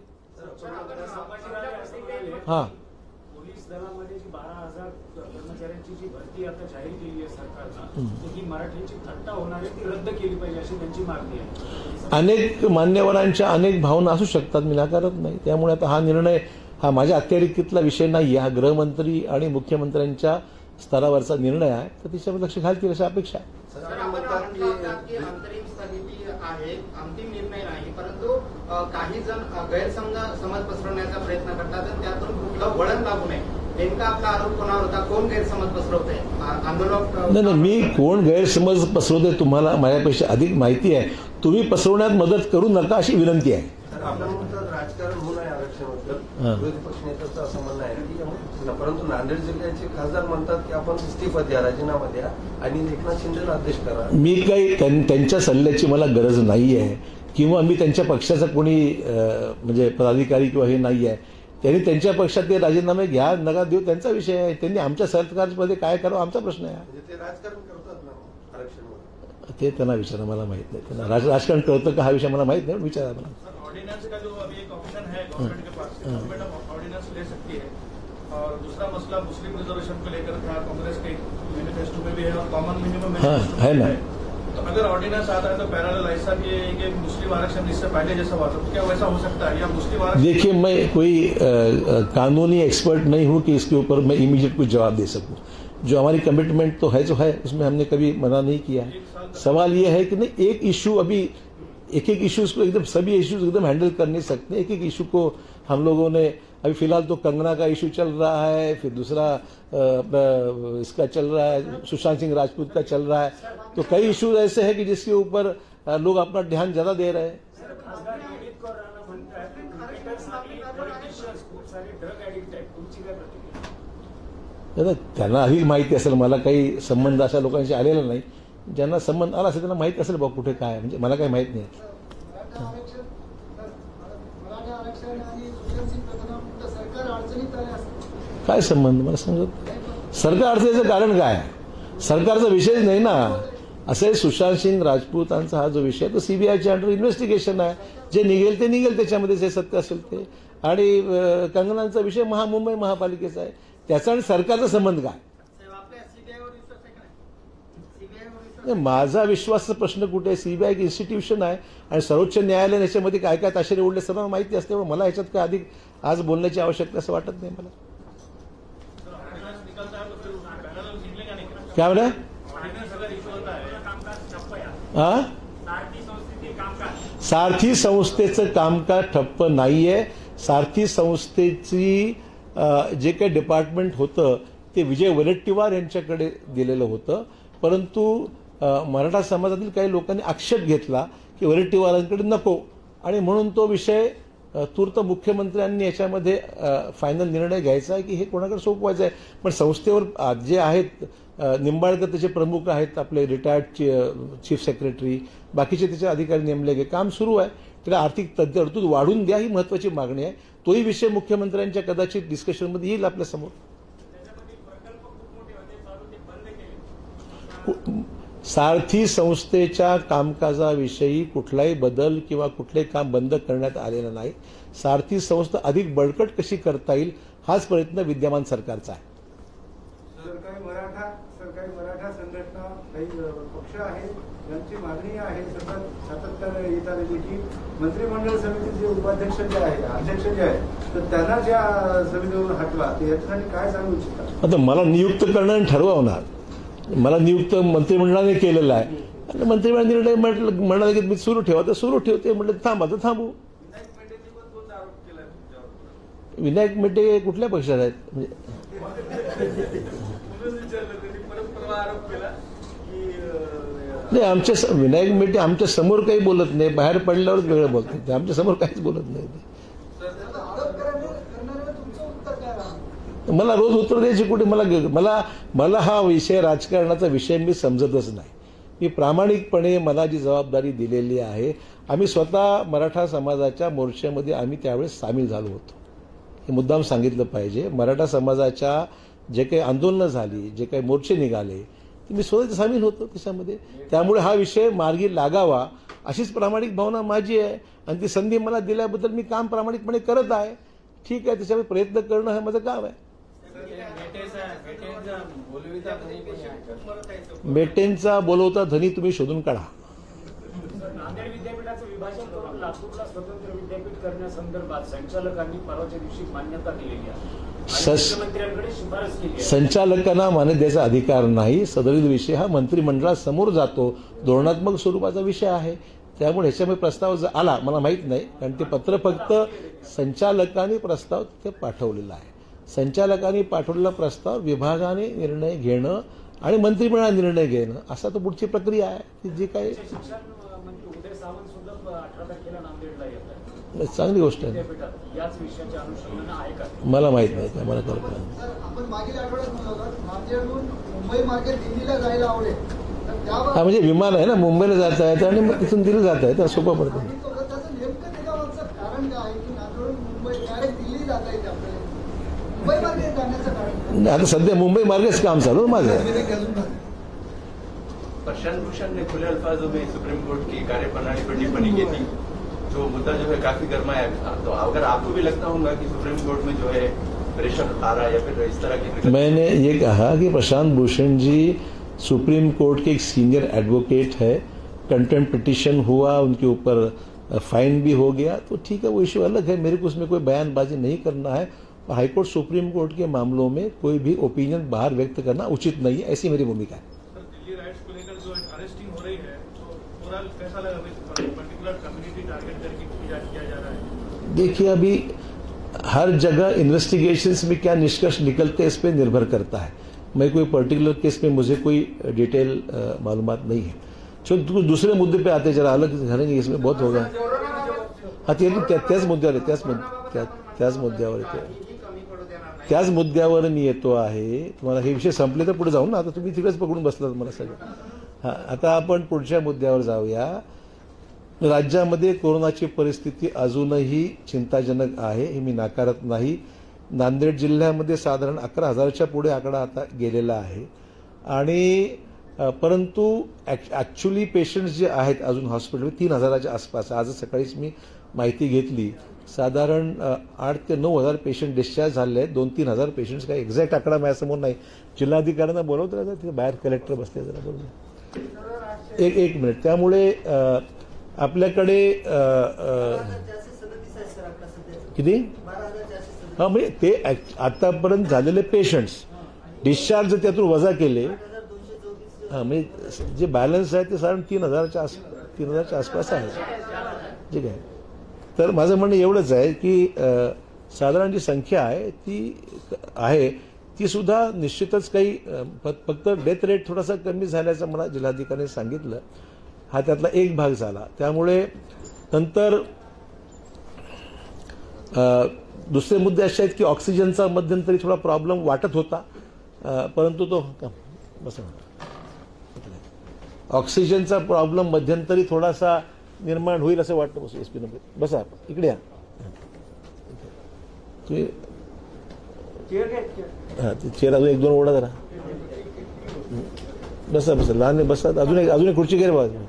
हा पोलीस दलामध्ये जी बारा हजार कर्मचाऱ्यांची जी भरती आता जाहीर केली आहे सरकारनं ही मराठीची थट्टा होणार आहे ती रद्द केली पाहिजे अशी त्यांची मागणी आहे. अनेक मान्यवरांच्या अनेक भावना असू शकतात मी नाकारत नाही. त्यामुळे आता हा निर्णय हा माझ्या अखत्यारीतला विषय नाही. हा गृहमंत्री आणि मुख्यमंत्र्यांच्या स्तरावरचा निर्णय आहे तर त्याच्यावर लक्ष घालतील अशी अपेक्षा आहे. अंतरिम स्थगिती आहे अंतिम निर्णय नाही परंतु काही जण गैरसमज समज पसरवण्याचा प्रयत्न करतात आणि त्यातून कुठलं वळण लागू नये. नेमका आपला आरोप कोणावर होता कोण गैरसमज पसरवत आहे आंदोलक. नाही नाही मी कोण गैरसमज पसरवते तुम्हाला माझ्यापेक्षा अधिक माहिती आहे. तुम्ही पसरवण्यात मदत करू नका अशी विनंती आहे. राजकारण होऊ नये आरक्षणाबद्दल विरोधी पक्षनेत्याचं असं म्हणणं आहे की परंतु नांदेड जिल्ह्याचे खासदार म्हणतात की आपण इस्तीफा द्या राजीनामा द्या आणि एकनाथ शिंदेला आदेश करा. मी काही त्यांच्या सल्ल्याची मला गरज नाही आहे किंवा मी त्यांच्या पक्षाचा कोणी म्हणजे पदाधिकारी किंवा हे नाही आहे. त्यांनी त्यांच्या पक्षात ते राजीनामे घ्या नका देऊ त्यांचा विषय आहे. त्यांनी आमच्या सरकारमध्ये काय करावं आमचा प्रश्न आहे. ते राजकारण करतात ना आरक्षण ते त्यांना विचारा मला माहित नाही. त्यांना राजकारण करतं का हा विषय मला माहित नाही विचारा मला. ऑर्डिनेंस का जो अभी एक ऑप्शन है गवर्नमेंट के पास गवर्नमेंट ऑर्डिनेंस ले सकती है. और दूसरा मसला मुस्लिम रिजर्वेशन को लेकर था कांग्रेस के मैनिफेस्टो में भी है और कॉमन मिनिमम है ना. तो अगर ऑर्डिनेंस आता है तो पैरेलल ऐसा कि मुस्लिम आरक्षण इससे पहले जैसा हुआ था तो क्या वैसा हो सकता है या मुस्लिम आरक्षण. देखिए मैं कोई आ, आ, कानूनी एक्सपर्ट नहीं हूं कि इसके ऊपर मैं इमीडिएट कुछ जवाब दे सकूं. जो हमारी कमिटमेंट तो है जो है उसमें हमने कभी मना नहीं किया है. सवाल यह है कि नहीं एक इश्यू अभी एक एक इश्यूज को एकदम सभी इश्यूज एकदम हैंडल कर नहीं सकते. एक एक इशू को हम लोगों ने अभी फिलहाल तो कंगना का इशू चल रहा है फिर दूसरा इसका चल रहा है सुशांत सिंह राजपूत का चल रहा है. तो कई इश्यूज ऐसे हैं कि जिसके ऊपर लोग अपना ध्यान ज्यादा दे रहे हैं. त्यांना अधिक माहिती असेल मला काही संबंध अशा लोकांशी आलेला नाही. ज्यांना संबंध आला असेल त्यांना माहिती असेल बघ कुठे काय म्हणजे मला काही माहित नाही. काय संबंध मला समजत. सरकार अडचणीचं कारण काय सरकारचा विषयच नाही ना. असे सुशांत सिंग राजपूतांचा हा जो विषय तो सीबीआयच्या अंडर इन्व्हेस्टिगेशन आहे. जे निघेल ते निघेल त्याच्यामध्ये जे सत्य असेल ते. आणि कंगनांचा विषय महामुंबई महापालिकेचा आहे त्याचा आणि सरकारचा संबंध काय. माझा विश्वासाचा प्रश्न कुठे. सीबीआय एक इन्स्टिट्यूशन आहे आणि सर्वोच्च न्यायालय याच्यामध्ये काय काय ताशेरे उडले सर्व माहिती असते. मला याच्यात काय अधिक आज बोलण्याची आवश्यकता असं वाटत नाही मला. क्या बोला. सारथी संस्थेचं कामकाज ठप्प नाहीये. सारथी संस्थेची जे काही डिपार्टमेंट होतं ते विजय वडेट्टीवार यांच्याकडे दिलेलं होतं, परंतु मराठा समाजातील काही लोकांनी आक्षेप घेतला की वडेट्टीवारांकडे नको, आणि म्हणून तो विषय तूर्त मुख्यमंत्र्यांनी याच्यामध्ये फायनल निर्णय घ्यायचा आहे की हे कोणाकडे सोपवायचं आहे. पण संस्थेवर जे आहेत निंबाळकर त्याचे प्रमुख आहेत, आपले रिटायर्ड चीफ सेक्रेटरी, बाकीचे त्याचे अधिकारी नेमले गे, काम सुरू आहे. त्याला आर्थिक तरतूद वाढून द्या ही महत्वाची मागणी आहे. तोही विषय मुख्यमंत्र्यांच्या कदाचित डिस्कशनमध्ये येईल आपल्या समोर. सारथी संस्थेच्या कामकाजाविषयी कुठलाही बदल किंवा कुठलेही काम बंद करण्यात आलेलं नाही. सारथी संस्था अधिक बळकट कशी करता येईल हाच प्रयत्न विद्यमान सरकारचा आहे. सरकारी मराठा सरकारी मराठा संघटना काही पक्ष आहेत, यांची मागणी आहे सतत सातत्याने येत आलेली की मंत्रिमंडळ समितीचे उपाध्यक्ष जे आहेत, अध्यक्ष जे आहेत, तर त्यांना ज्या समितीवरून हटवा, ते याच्यासाठी काय सांगू इच्छितात? आता मला नियुक्त करणं ठरवणार, मला नियुक्त मंत्रिमंडळाने केलेलं आहे, आणि मंत्रिमंडळ निर्णय म्हटलं म्हणाले की मी सुरू ठेवा तर सुरू ठेवते, म्हटलं थांबा तर थांबू. विनायक मेटे कुठल्या पक्षात आहेत? म्हणजे नाही, आमच्या विनायक मेटे आमच्या समोर काही बोलत नाही, बाहेर पडल्यावरच वेगळं बोलतात, ते आमच्या समोर काहीच बोलत नाही. मला रोज उत्तर द्यायची कुठे, मला मला मला हा विषय राजकारणाचा विषय मी समजतच नाही. मी प्रामाणिकपणे मला जी जबाबदारी दिलेली आहे, आम्ही स्वतः मराठा समाजाच्या मोर्चामध्ये आम्ही त्यावेळेस सामील झालो होतो, हे मुद्दाम सांगितलं पाहिजे. मराठा समाजाच्या जे काही आंदोलनं झाली, जे काही मोर्चे निघाले, ते मी स्वतः सामील होतो त्याच्यामध्ये. त्यामुळे हा विषय मार्गी लागावा अशीच प्रामाणिक भावना माझी आहे, आणि ती संधी मला दिल्याबद्दल मी काम प्रामाणिकपणे करत आहे. ठीक आहे, त्याच्यावर प्रयत्न करणं हे माझं काम आहे. मेटेंचा बोलवता धनी तुम्ही शोधून काढा. नांदेड विद्यापीठाचं विभाजन करून लातूरला स्वतंत्र विद्यापीठ करण्यासंदर्भात संचालकांनी परवाच्या दिवशी मान्यता दिलेली आहे. मुख्यमंत्र्यांकडे शिफारस केली आहे. संचालकांना मान्यता द्यायचा अधिकार नाही. सदरील विषय हा मंत्रिमंडळासमोर जातो, धोरणात्मक स्वरूपाचा विषय आहे. त्यामुळे ह्याच्यामध्ये प्रस्ताव आला मला माहित नाही, कारण ते पत्र फक्त संचालकांनी प्रस्ताव तिथे पाठवलेला आहे. संचालकांनी पाठवलेला प्रस्ताव विभागाने निर्णय घेणं आणि मंत्रिमंडळाने निर्णय घेणं असा तो पुढची प्रक्रिया आहे. ती जी काही शिक्षण मंत्री उदय सामंत सुद्धा अठरा तारखेला नांदेडला येत आहे, चांगली गोष्ट आहे. याच विषयाच्या अनुषंगाने आहे का? मला माहित नाही, काय मला कल्पना नाही. सर, आपण मागील आठवड्यात म्हणलो नांदेडहून मुंबई मार्गे दिल्लीला जायला आवडेल, तर त्यावर हा म्हणजे विमान आहे ना, मुंबईला जात आहेत आणि मग तिथून दिल्ली जात आहेत, सोपं पडतं. त्याचं नेमकं त्याच्यामागचं कारण काय आहे की नांदेडहून मुंबई डायरेक्ट दिल्ली जाता येते आपल्याला, मुंबई मार्गे जाण्याचं कारण? आता सध्या मुंबई मार्गेच काम चालू आहे माझं. प्रशांत भूषण ने खुले अल्फाजों में सुप्रीम कोर्ट की कार्यप्रणाली पर टिप्पणी की थी, जो मुद्दा जो है काफी गर्माया था. तो अगर आपको भी लगता होगा कि सुप्रीम कोर्ट में जो है प्रेशर आ रहा है या फिर इस तरह की, मैंने ये कहा कि प्रशांत भूषण जी सुप्रीम कोर्ट के एक सीनियर एडवोकेट है, कंटेम्प्ट पिटीशन हुआ, उनके ऊपर फाइन भी हो गया, तो ठीक है, वो इश्यू अलग है. मेरे को उसमें कोई बयानबाजी नहीं करना है. हाईकोर्ट सुप्रीम कोर्ट के मामलों में कोई भी ओपिनियन बाहर व्यक्त करना उचित नहीं है, ऐसी मेरी भूमिका है. सर, दिल्ली राइट्स को लेकर जो अरेस्टिंग हो रही है, तो ओवरऑल कैसा लगा? पर्टिकुलर कम्युनिटी टारगेट करके किया जा रहा है. देखिए, अभी हर जगह इन्वेस्टिगेशंस में क्या निष्कर्ष निकलते हैं इस पर निर्भर करता है. मैं कोई पर्टिकुलर केस में मुझे कोई डिटेल मालूमात नहीं है. जो दूसरे मुद्दे पे आते जरा अलग करेंगे, इसमें बहुत होगा. हाँ, ते त्याच मुद्द्यावर त्याच त्याच मुद्द्यावर येतो त्याच मुद्द्यावर मी येतो आहे. तुम्हाला हे विषय संपले तर पुढे जाऊ ना, आता तुम्ही तिकडेच पकडून बसलात मला सगळं. हां, आता आपण पुढच्या मुद्द्यावर जाऊया. राज्यामध्ये कोरोनाची परिस्थिती अजूनही चिंताजनक आहे, हे मी नाकारत नाही. नांदेड जिल्ह्यामध्ये साधारण अकरा हजारच्या पुढे आकडा आता गेलेला आहे, आणि परंतु ॲक्च्युली पेशंट्स जे आहेत अजून हॉस्पिटलमध्ये तीन हजाराच्या आसपास. आज सकाळीच मी माहिती घेतली, साधारण आठ ते नऊ हजार पेशंट डिस्चार्ज झाले आहेत. दोन तीन हजार पेशंट्स, काही एक्झॅक्ट आकडा माझ्यासमोर नाही. जिल्हाधिकाऱ्यांना बोलवत राहतात, तिथे बाहेर कलेक्टर बसले जरा बरोबर. एक एक मिनिट. त्यामुळे आपल्याकडे किती हा म्हणजे ते आतापर्यंत झालेले पेशंट्स डिस्चार्ज त्यातून वजा केले, हा म्हणजे जे बॅलन्स आहे ते साधारण तीन हजारच्या आस तीन हजारच्या आसपास आहे. ठीक आहे. तर माझं म्हणणं एवढंच आहे की अ, साधारण जी संख्या आहे ती आहे ती सुद्धा निश्चितच काही अ, फक्त डेथ रेट थोडासा कमी झाल्याचं मला जिल्हाधिकाऱ्यांनी सांगितलं. हा त्यातला एक भाग झाला. त्यामुळे नंतर दुसरे मुद्दे असे आहेत की ऑक्सिजनचा मध्यंतरी थोडा प्रॉब्लेम वाटत होता, परंतु तो बस ऑक्सिजनचा प्रॉब्लेम मध्यंतरी थोडासा निर्माण होईल असं वाटतं. बस एस पी नंबर बसा इकडे या. तुम्ही हां ते चेअर अजून एक दोन ओढा जरा बसा बसा लहान बसा. अजून एक अजून एक खुर्ची घे बघा.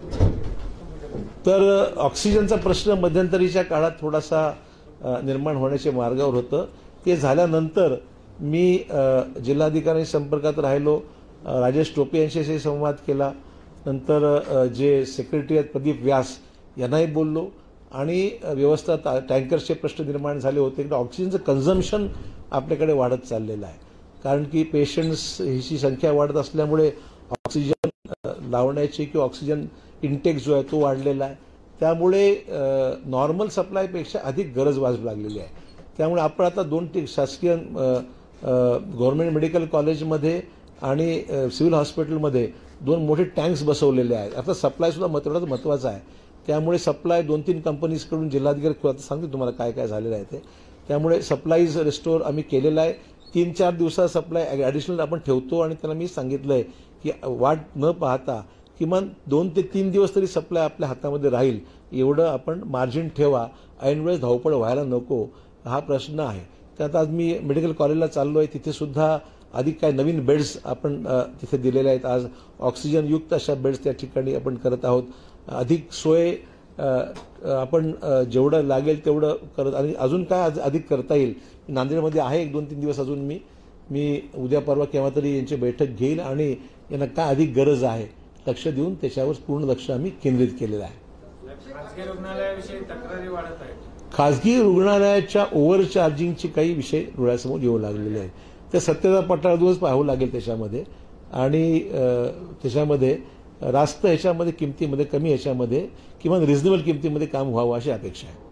तर ऑक्सिजनचा प्रश्न मध्यंतरीच्या काळात थोडासा निर्माण होण्याच्या मार्गावर होतं. ते झाल्यानंतर मी जिल्हाधिकारी संपर्कात राहिलो, राजेश टोपे यांच्याशी संवाद केला, नंतर जे सेक्रेटरी आहेत प्रदीप व्यास यांनाही बोललो आणि व्यवस्था टँकर्सचे प्रश्न निर्माण झाले होते की ऑक्सिजनचं कन्झम्पशन आपल्याकडे वाढत चाललेलं आहे. कारण की पेशंट्स ही संख्या वाढत असल्यामुळे ऑक्सिजन लावण्याची किंवा ऑक्सिजन इंटेक जो आहे तो वाढलेला आहे. त्यामुळे नॉर्मल सप्लायपेक्षा अधिक गरज वाजू लागलेली आहे. त्यामुळे आपण आता दोन टी शासकीय गव्हर्नमेंट मेडिकल कॉलेजमध्ये आणि सिव्हिल हॉस्पिटलमध्ये दोन मोठे टँक्स बसवलेले आहेत. आता सप्लाय सुद्धा तेवढाच महत्त्वाचा आहे. त्यामुळे सप्लाय दोन तीन कंपनीजकडून जिल्हाधिकारी आता सांगते तुम्हाला काय काय झालेलं आहे ते. त्यामुळे सप्लाईज रिस्टोर आम्ही केलेला आहे. तीन चार दिवसात सप्लाय ॲडिशनल आपण ठेवतो आणि त्याला मी सांगितलं आहे की वाट न पाहता किमान दोन ते तीन दिवस तरी सप्लाय आपल्या हातामध्ये राहील एवढं आपण मार्जिन ठेवा. ऐनवेळेस धावपळ व्हायला नको हा प्रश्न आहे. त्यात आज मी मेडिकल कॉलेजला चाललो आहे. तिथे सुद्धा अधिक काय नवीन बेड्स आपण तिथे दिलेले आहेत. आज ऑक्सिजनयुक्त अशा बेड्स त्या ठिकाणी आपण करत आहोत. अधिक सोय आपण जेवढं लागेल तेवढं करत आणि अजून काय अधिक करता येईल. नांदेडमध्ये आहे एक दोन तीन दिवस अजून मी मी उद्या परवा केव्हा तरी यांची बैठक घेईल आणि यांना काय अधिक गरज आहे लक्ष देऊन त्याच्यावर पूर्ण लक्ष आम्ही केंद्रित केलेलं आहे. खासगी रुग्णालयाविषयी तक्रारी वाढत आहेत. खासगी रुग्णालयाच्या ओव्हर चार्जिंगचे काही विषय डोळ्यासमोर येऊ लागलेले आहेत. त्या सत्यता पडताळूनच पाहावं लागेल त्याच्यामध्ये आणि त्याच्यामध्ये रास्त ह्याच्यामध्ये किमतीमध्ये कमी ह्याच्यामध्ये किंवा रिझनेबल किमतीमध्ये काम व्हावं अशी अपेक्षा आहे.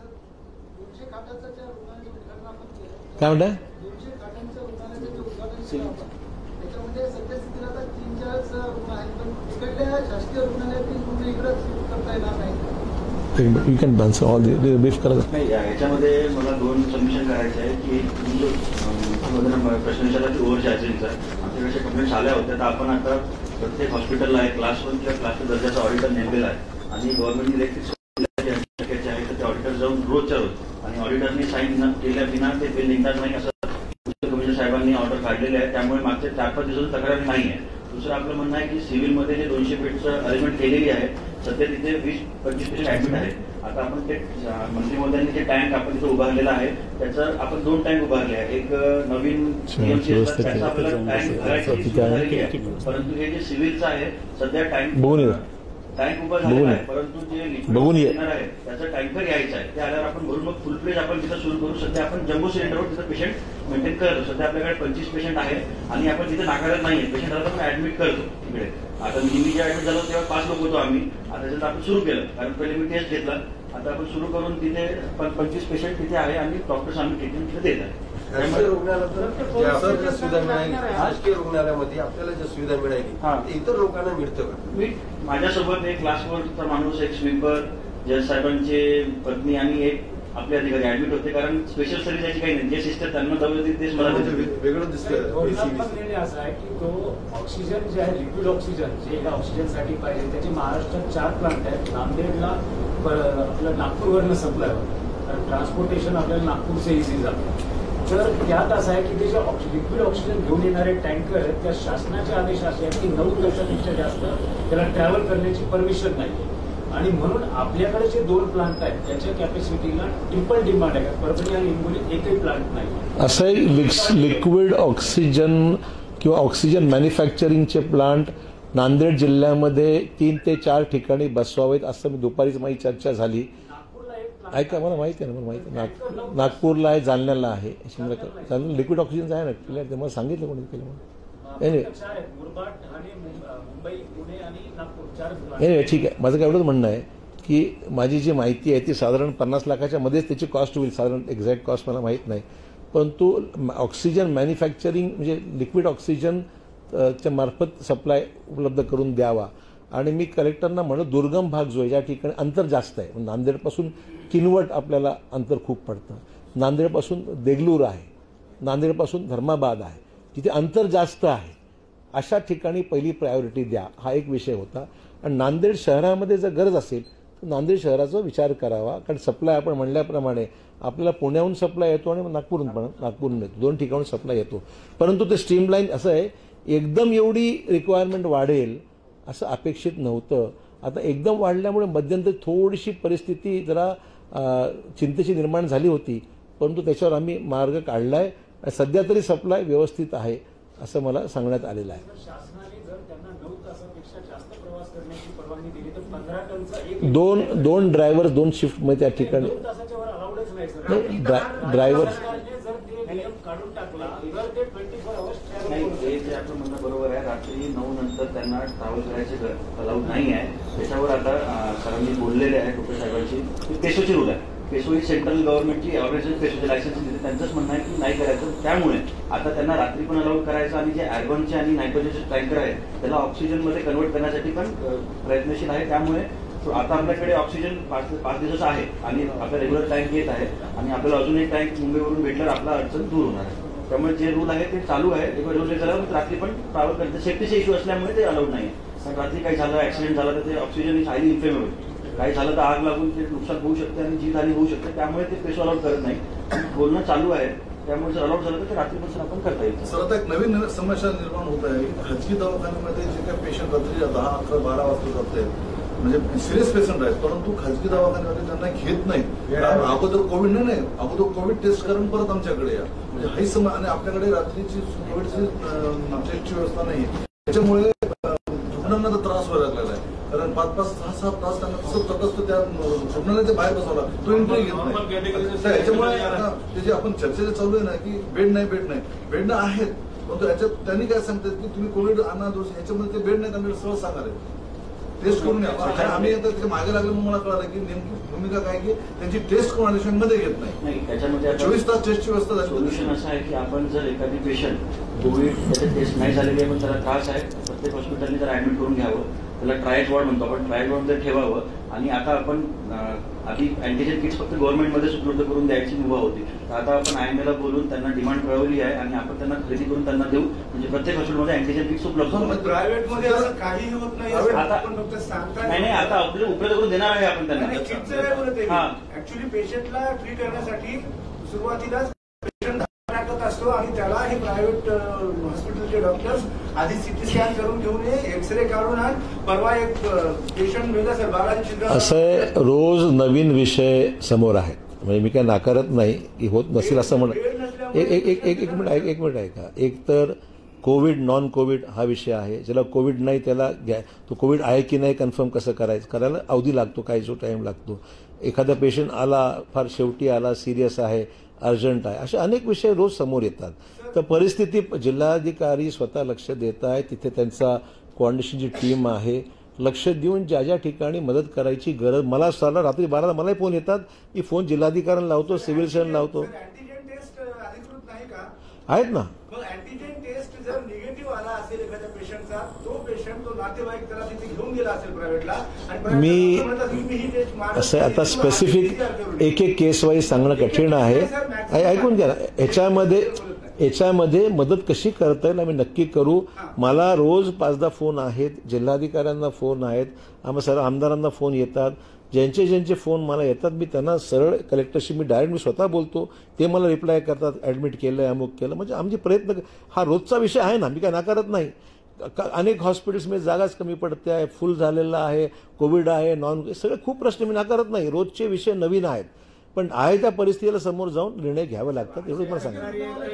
काय म्हणताय? You can answer all the brief करा. नाही याच्यामध्ये मला दोन सबमिशन करायचे आहे की प्रश्न विचारला की ओव्हर चार्जिंगचा आमच्याकडे कंप्लेंट्स आल्या होत्या. तर आपण आता प्रत्येक हॉस्पिटलला आहे क्लास वन किंवा क्लास टू दर्जाचा ऑडिटर नेमलेला आहे आणि गव्हर्नमेंट इलेक्ट्रिक शक्यता आहे तर ते ऑडिटर जाऊन रोजच्या रोज आणि ऑडिटरनी साईन न केल्या विना ते बिल निघणार नाही असं कमिशनर साहेबांनी ऑर्डर काढलेले आहे. त्यामुळे मागच्या चार पाच दिवसाची तक्रार नाही आहे. दुसरं आपलं म्हणणं आहे की सिव्हिलमध्ये जे दोनशे बेडचं अरेंजमेंट केलेली आहे सध्या तिथे वीस पंचवीस पेशंट ऍडमिट आहे. आता आपण ते मंत्री महोदयांनी जे टँक आपण तिथे उभारलेला आहे त्याचं आपण दोन टँक उभारले आहे. एक नवीन त्याचा आपल्याला टँक भरायची परंतु हे जे सिव्हिलचं आहे सध्या टँक टँक उभा झालेला आहे परंतु जे लिक्विड येणार आहे त्याचा टँकर यायचा आहे. ते आल्यावर आपण भरून मग फुल प्लेज आपण तिथं सुरू करू. सध्या आपण जम्बो सिलेंडरवर तिथं पेशंट मेंटेन करतो. सध्या आपल्याकडे पंचवीस पेशंट आहे आणि आपण तिथे नाकारत नाहीये. पेशंट आता आपण ऍडमिट करतो तिकडे. आता मी जे ऍडमिट झालो तेव्हा पाच लोक होतो आम्ही. आता त्याच्यात आपण सुरू केलं कारण पहिले मी टेस्ट घेतला. आता आपण सुरू करून तिथे पंचवीस पेशंट तिथे आहे आणि डॉक्टर्स आम्ही ट्रीटमेंट तिथे देत आहे. खाजगी रुग्णालयात सुविधा मिळाली शासकीय रुग्णालयामध्ये आपल्याला ज्या सुविधा मिळाली इतर लोकांना मिळतं का? मी माझ्यासोबत एक क्लासवरचा माणूस एक स्वीपर जज साहेबांचे पत्नी आणि एक आपले अधिकारी ऍडमिट होते कारण स्पेशल सर्व्हिस याची काही नाही. जे सिस्टर त्यांना दवलं तेच मला वेगळं दिसतं. असं आहे की तो ऑक्सिजन जे आहे लिक्विड ऑक्सिजन जे ऑक्सिजनसाठी पाहिजे त्याचे महाराष्ट्रात चार प्लांट आहेत. नांदेडला आपलं नागपूरवरनं सप्लाय होतं कारण ट्रान्सपोर्टेशन आपल्याला नागपूरचे इझी जातं. तर त्यात असं आहे की ते जे लिक्विड ऑक्सिजन घेऊन येणारे टँकर आहेत त्या शासनाचे आदेश असे आहेत की नऊ दिवसापेक्षा जास्त त्याला ट्रॅव्हल करण्याची परमिशन नाही आणि म्हणून आपल्याकडे जे दोन प्लांट आहेत त्याच्या कॅपॅसिटीला ट्रिपल डिमांड आहे. परभणी आणि हिंगोलीत एकही प्लांट नाही. असं लिक्विड ऑक्सिजन किंवा ऑक्सिजन मॅन्युफॅक्चरिंगचे प्लांट नांदेड जिल्ह्यामध्ये तीन ते चार ठिकाणी बसवावेत असं मी दुपारीच माझी चर्चा झाली. ऐका मला माहिती आहे ना मला माहिती आहे नागपूरला आहे जालन्याला आहे जालन्याला लिक्विड ऑक्सिजन आहे ना क्लिअर ते मला सांगितलं कोणी केलं म्हणून. एनिवे ठीक आहे. माझं काय एवढंच म्हणणं आहे की माझी जी माहिती आहे ती साधारण पन्नास लाखाच्या मध्येच त्याची कॉस्ट होईल, साधारण एक्झॅक्ट कॉस्ट मला माहीत नाही. परंतु ऑक्सिजन मॅन्युफॅक्चरिंग म्हणजे लिक्विड ऑक्सिजन च्या मार्फत सप्लाय उपलब्ध करून द्यावा. आणि मी कलेक्टरना म्हणत दुर्गम भाग जो आहे ज्या ठिकाणी अंतर जास्त आहे, नांदेडपासून किनवट आपल्याला अंतर खूप पडतं, नांदेडपासून देगलूर आहे, नांदेडपासून धर्माबाद आहे, तिथे अंतर जास्त आहे, अशा ठिकाणी पहिली प्रायोरिटी द्या, हा एक विषय होता. आणि नांदेड शहरामध्ये जर गरज असेल तर नांदेड शहराचा विचार करावा, कारण सप्लाय आपण म्हणल्याप्रमाणे आपल्याला पुण्याहून सप्लाय येतो आणि नागपूरहून पण नागपूरहून येतो, दोन ठिकाणून सप्लाय येतो. परंतु ते स्ट्रीमलाईन असं आहे, एकदम एवढी रिक्वायरमेंट वाढेल असं अपेक्षित नव्हतं. आता एकदम वाढल्यामुळे मध्यंतरी थोडीशी परिस्थिती जरा चिंतेची निर्माण झाली होती, परंतु त्याच्यावर आम्ही मार्ग काढला आहे. सध्या तरी सप्लाय व्यवस्थित आहे असं मला सांगण्यात आलेलं आहे. शासनाने जर त्यांना नऊ तासापेक्षा जास्त प्रवास करण्याची परवानगी दिली तर पंधरा टनचा एक दोन दोन ड्रायव्हर दोन शिफ्टमध्ये त्या ठिकाणी दोन तासाच्या वर अलाउडच नाही सर. ड्रायव्हर जर ते नियम काढून टाकला तर ते ट्वेंटी फोर आवर्स नाही, हे जे आपलं म्हणणं बरोबर आहे. रात्री नऊ नंतर त्यांना ट्रॅव्हल करायचे अलाउड नाही आहे. त्याच्यावर आता सरांनी बोललेले आहे डॉक्टर साहेबांची पेशोची रूल आहे. पेशो ही सेंट्रल गव्हर्नमेंटची ऑर्गनायझेशन पेशोचे लायसन्स दिले, त्यांचंच म्हणणं आहे की नाही करायचं. त्यामुळे आता त्यांना रात्री पण अलाउड करायचं आणि जे ॲर्बनचे आणि नायट्रोजनचे टँकर आहेत त्याला ऑक्सिजनमध्ये कन्वर्ट करण्यासाठी पण प्रयत्नशील आहे. त्यामुळे आता आपल्याकडे ऑक्सिजन पाच पाच दिवसाचा आहे आणि आपला रेग्युलर टँक येत आहे आणि आपल्याला अजून एक टँक मुंबईवरून भेटल्यावर आपला अडचण दूर होणार आहे. त्यामुळे जे रूल आहे ते चालू आहे. एक रेग्युलर झाल्यावर रात्री पण ट्रॅव्हल करते. सेफ्टीचा इश्यू असल्यामुळे ते अलाउड नाही आहे. कारण रात्री काही झालं, ऍक्सिडेंट झाला तर ते ऑक्सिजन इज हायली इन्फ्लेमेबल, काही झालं तर आग लागून ते नुकसान होऊ शकते आणि जीवितहानी होऊ शकते. त्यामुळे ते पेशो अलाउड करत नाही. बोलणं चालू आहे. त्यामुळे जर अलाउड झालं तर रात्रीपासून आपण करता येईल. सर, आता एक नवीन समस्या निर्माण होत आहे. खाजगी दवाखान्यामध्ये जे काही पेशंट रात्री दहा अकरा बारा वाजता जात आहेत, म्हणजे सिरियस पेशंट आहेत, परंतु खाजगी दवाखान्यामध्ये त्यांना घेत नाही. अगोदर कोविड नाही नाही अगोदर कोविड टेस्ट करून परत आमच्याकडे या, म्हणजे हाही समय. आणि आपल्याकडे रात्रीची कोविडची टेस्टची व्यवस्था नाही. त्याच्यामुळे रुग्णांना तर त्रास व्हायला लागलेला आहे. कारण पाच पाच सहा सहा तास त्यांना तसं तटस्थ त्या रुग्णाला ते बाहेर बसवला, तो एंट्री घेत नाही. त्याच्यामुळे ते जे आपण चर्चेचे चालू आहे ना की बेड नाही बेड नाही बेड ना आहेत, परंतु याच्यात त्यांनी काय सांगतात की तुम्ही कोविड आणा दोष, याच्यामध्ये ते बेड नाही त्यांना सहज सांगणार आहे. टेस्ट करून घ्या. आम्ही आता त्याच्या मागे लागलं मग मला कळालं की नेमकी भूमिका काय की त्यांची टेस्ट करून आल्याशिवाय मध्ये घेत नाही. त्याच्यामध्ये चोवीस तास टेस्टची व्यवस्था झाली. सोल्युशन असं आहे की आपण जर एखादी पेशंट कोविड त्याचे टेस्ट नाही झालेली आहे पण त्याला त्रास आहे, प्रत्येक हॉस्पिटलने जर ऍडमिट करून घ्यावं, त्याला ट्रायल वॉर्ड म्हणतो आपण, ट्रायल वॉर्ड जर ठेवावं. आणि आता आपण आधी अँटीजेन किट्स फक्त गव्हर्नमेंटमध्येच उपलब्ध करून द्यायची मुभा होती. आता आपण आय एम एला बोलून त्यांना डिमांड कळवली आहे आणि आपण त्यांना खरेदी करून त्यांना देऊ, म्हणजे प्रत्येक हॉस्पिटलमध्ये अँटीजेन किट्स उपलब्ध होतील. प्रायव्हेटमध्ये असं काही होत नाही. आता नाही नाही आता आपल्याला उपलब्ध करून देणार आहे आपण त्यांना. ऍक्च्युली पेशंटला फ्री करण्यासाठी सुरुवातीलाच पेशंट टाकत असतो आणि त्याला हे प्रायव्हेट हॉस्पिटलचे डॉक्टर्स आधी सिटी स्कॅन करून घेऊन ये, एक्सरे काढून आण. परवा एक पेशंट मिळाला सर बालाजी. असं रोज नवीन विषय समोर आहेत, म्हणजे मी काय नाकारत नाही की होत नसेल असं म्हण. एक एक एक एक मिनिट ऐक एक मिनिट ऐका. एक तर कोविड नॉन कोविड हा विषय आहे. ज्याला कोविड नाही त्याला घ्या, तो कोविड आहे की नाही कन्फर्म कसं करायचं, करायला अवधी लागतो, काही जो टाईम लागतो. एखादा पेशंट आला, फार शेवटी आला, सिरियस आहे, अर्जंट आहे, असे अनेक विषय रोज समोर येतात. तर परिस्थिती जिल्हाधिकारी स्वतः लक्ष देत आहे. तिथे त्यांचा कोऑर्डिनेशनची टीम आहे, लक्ष देऊन ज्या ज्या ठिकाणी मदत करायची गरज. मला साला रात्री बाराला मलाही फोन येतात, मी फोन जिल्हाधिकाऱ्यांना लावतो, सिव्हिल सर्जन लावतो. आहेत ना. अँटीजेन टेस्ट जर निगेटिव्ह आला असेल एखाद्या पेशंटचा, तो पेशंट तो नातेवाईक त्याला तिथे घेऊन गेला असेल प्रायव्हेटला आणि मी असं आता स्पेसिफिक एक एक केस वाईज सांगणं कठीण आहे. ऐकून घ्या. याच्यामध्ये याच्यामध्ये मदत कशी करता येईल आम्ही नक्की करू. मला रोज पाच दहा फोन आहेत, जिल्हाधिकाऱ्यांना फोन आहेत, आम्हा सर्व आमदारांना फोन येतात. ज्यांचे ज्यांचे फोन मला येतात मी त्यांना सरळ कलेक्टरशी मी डायरेक्ट मी स्वतः बोलतो, ते मला रिप्लाय करतात, ॲडमिट केलं आहे, अमुक केलं. म्हणजे आमचे प्रयत्न, हा रोजचा विषय आहे ना, मी काय नाकारत नाही. अनेक हॉस्पिटल्समध्ये जागाच कमी पडते आहे, फुल झालेला आहे, कोविड आहे, नॉन, सगळे खूप प्रश्न मी नाकारत नाही. रोजचे विषय नवीन आहेत, पण आहे त्या परिस्थितीला समोर जाऊन निर्णय घ्यावे लागतात, एवढंच मला सांगा.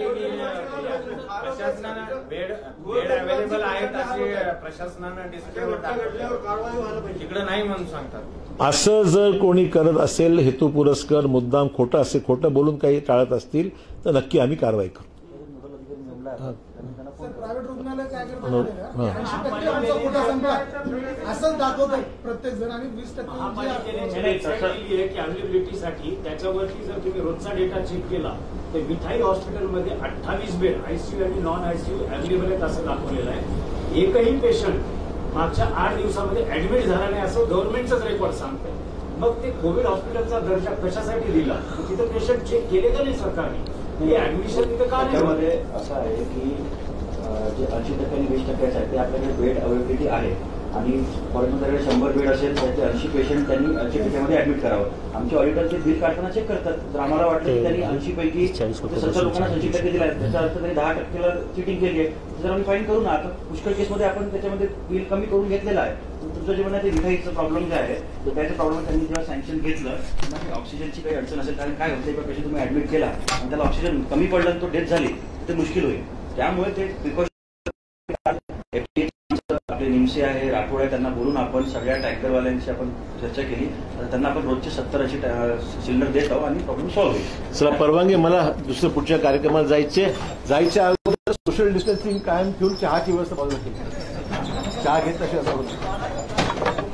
असं जर कोणी करत असेल हेतुपुरस्कर मुद्दाम खोटं असे खोटं बोलून काही टाळत असतील तर नक्की आम्ही कारवाई करू. प्रायव्हेट रुग्णालय काय करतात हां. ऐंशी टक्के आमचा कोटा संपला असं दाखवतो प्रत्येक जण आणि वीस टक्के महापालिकेने जी वेबसाईट केली आहे की अवेलेबिलिटीसाठी त्याच्यावरती जर तुम्ही रोजचा डेटा चेक केला तर विठाई हॉस्पिटलमध्ये अठ्ठावीस बेड आयसीयू आणि नॉन आयसीयू अवेलेबल आहेत असं दाखवलेलं आहे. एकही पेशंट मागच्या आठ दिवसामध्ये ऍडमिट झाला नाही असं गव्हर्नमेंटचाच रेकॉर्ड सांगतंय. मग ते कोविड हॉस्पिटलचा दर्जा कशासाठी दिला? तिथं पेशंट चेक केले का नाही सरकारने? हे ऍडमिशन तिथं का नाही? त्यामध्ये असं आहे की अं, जे ऐंशी टक्के आणि वीस टक्क्याचे आहे ते आपल्याकडे बेड अवेलेबिलिटी आहे आणि फॉर एक्झाम्पल शंभर बेड असेल तर ते ऐंशी पेशंट त्यांनी ऐंशी टक्क्यामध्ये ऍडमिट करावं. आमचे ऑडिटर ते बिल काढताना चेक करतात. जर आम्हाला वाटलं की त्यांनी ऐंशी पैकी सत्तर लोकांना ऐंशी टक्के दिला आहे त्याचा अर्थ त्यांनी दहा टक्केला चिटिंग केली आहे तर आम्ही फाईन करू ना. आता पुष्कळ केसमध्ये आपण त्याच्यामध्ये बिल कमी करून घेतलेलं आहे. तुमचं जे म्हणणं ते विठाईचा प्रॉब्लेम जे आहे तर त्याच्या प्रॉब्लेम त्यांनी जेव्हा सँक्शन घेतलं तेव्हा ऑक्सिजनची काही अडचण असेल कारण काय होतं एका पेशंट तुम्ही ऍडमिट केला आणि त्याला ऑक्सिजन कमी पडलं आणि तो डेथ झाली तर मुश्किल होईल. त्यामुळे ते प्रिकॉशन आपले निमसे आहे राठोड आहे त्यांना बोलून आपण सगळ्या टँकरवाल्यांशी आपण चर्चा केली. त्यांना आपण रोजचे सत्तर अशी सिलेंडर देत आहोत आणि प्रॉब्लेम सॉल्व्ह होईल. चला परवानगी मला दुसऱ्या पुढच्या कार्यक्रमाला जायचे जायच्या अगोदर सोशल डिस्टन्सिंग कायम ठेवून चहाची व्यवस्था बाजूला केली. चहा घेत अशी असं होतं.